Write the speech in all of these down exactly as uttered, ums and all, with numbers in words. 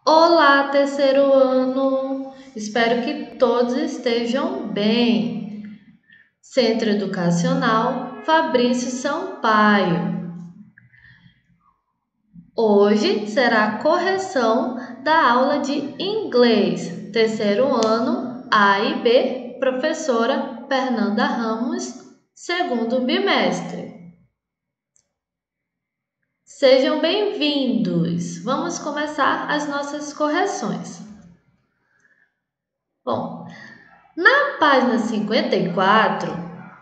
Olá, terceiro ano! Espero que todos estejam bem. Centro Educacional Fabrício Sampaio. Hoje será a correção da aula de inglês, terceiro ano A e B, professora Fernanda Ramos, segundo bimestre. Sejam bem-vindos! Vamos começar as nossas correções. Bom, na página cinquenta e quatro,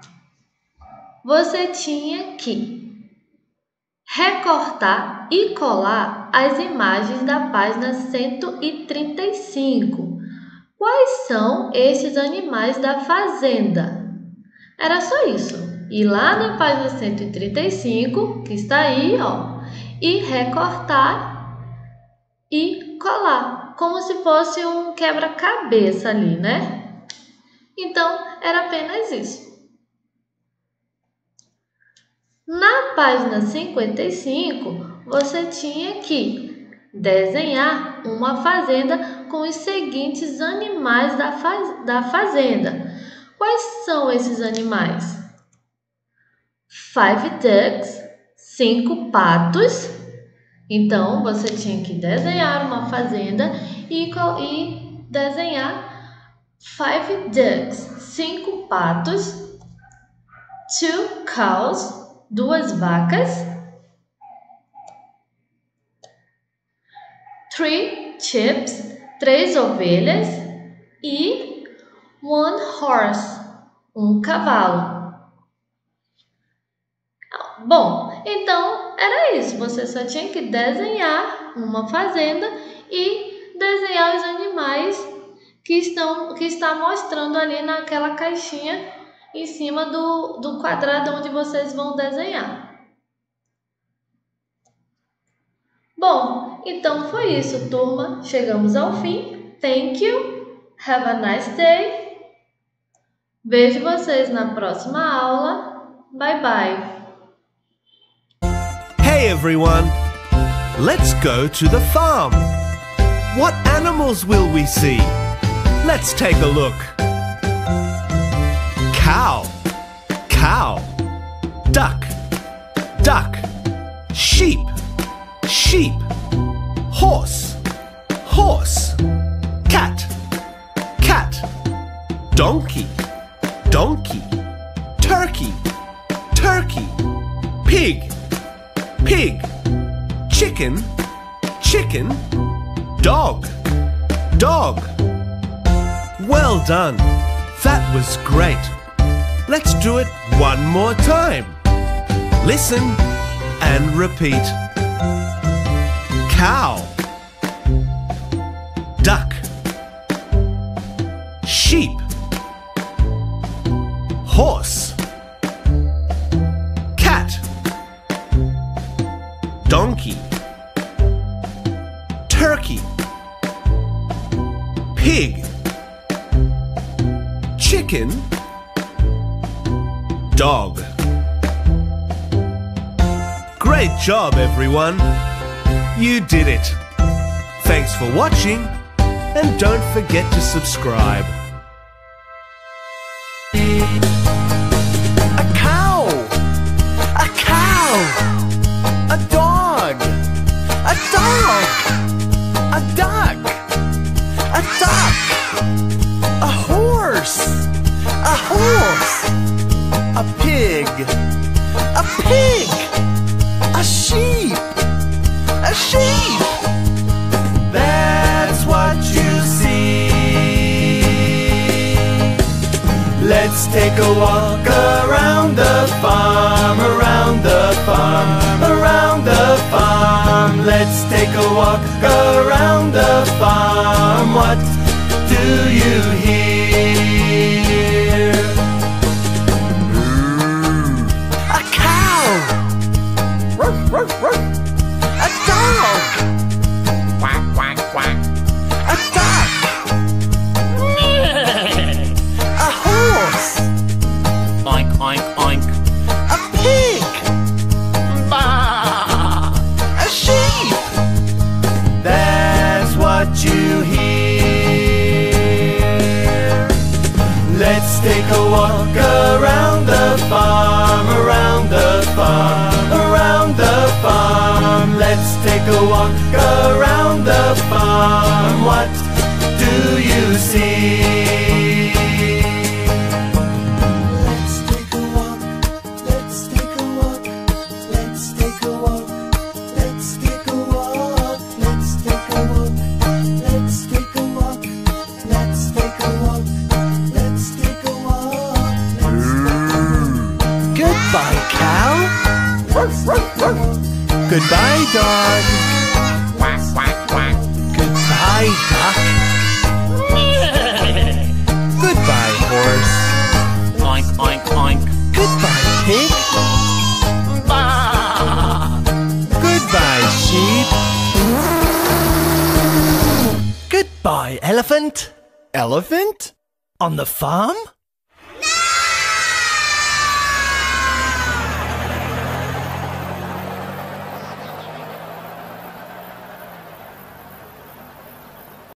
você tinha que recortar e colar as imagens da página cento e trinta e cinco. Quais são esses animais da fazenda? Era só isso. Ir lá na página cento e trinta e cinco, que está aí, ó, e recortar e colar, como se fosse um quebra-cabeça ali, né? Então, era apenas isso. Na página cinquenta e cinco, você tinha que desenhar uma fazenda com os seguintes animais da, faz... da fazenda. Quais são esses animais? Five ducks, cinco patos. Então, você tinha que desenhar uma fazenda e, e desenhar five ducks, cinco patos, two cows, duas vacas, three chips, três ovelhas e one horse, um cavalo. Bom, então era isso. Você só tinha que desenhar uma fazenda e desenhar os animais que estão que está mostrando ali naquela caixinha em cima do, do quadrado onde vocês vão desenhar. Bom, então foi isso, turma. Chegamos ao fim. Thank you. Have a nice day. Vejo vocês na próxima aula. Bye bye. Hey everyone, let's go to the farm. What animals will we see? Let's take a look. Cow, cow. Duck, duck. Sheep, sheep. Horse, horse. Cat, cat. Donkey, donkey. Turkey, turkey. Pig, pig. Chicken, chicken. Dog, dog. Well done. That was great. Let's do it one more time. Listen and repeat. Cow, duck, sheep, horse, cat, donkey, turkey, pig, chicken, dog. Great job, everyone. You did it. Thanks for watching, and don't forget to subscribe. A cow, a cow, a dog, a dog, a duck, a duck, a horse, a horse, a pig, a pig, a sheep, a sheep. That's what you see. Let's take a walk around the farm, around the farm, around the farm. Let's take a walk around the farm. What do you hear? A cow. Ruff, ruff, ruff. A dog. Quack, quack, quack. A duck. A horse. Oink, oink, oink. A pig. Bah. A sheep. That's what you hear? Let's take a walk around the farm, around the farm, around the farm. Let's take a walk around the farm. What do you see? Let's take a walk, let's take a walk, let's take a walk, let's take a walk, let's take a walk, let's take a walk, let's take a walk, let's take a walk. Goodbye, cow. Goodbye, dog. Goodbye, duck. Goodbye, horse. Oink, oink, oink. Goodbye, pig. Goodbye, sheep. Goodbye, elephant. Elephant? On the farm?